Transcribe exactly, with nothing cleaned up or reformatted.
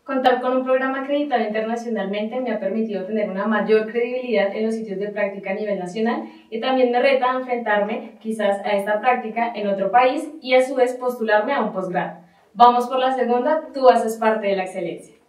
Contar con un programa acreditado internacionalmente me ha permitido tener una mayor credibilidad en los sitios de práctica a nivel nacional y también me reta a enfrentarme quizás a esta práctica en otro país y a su vez postularme a un posgrado. Vamos por la segunda, tú haces parte de la excelencia.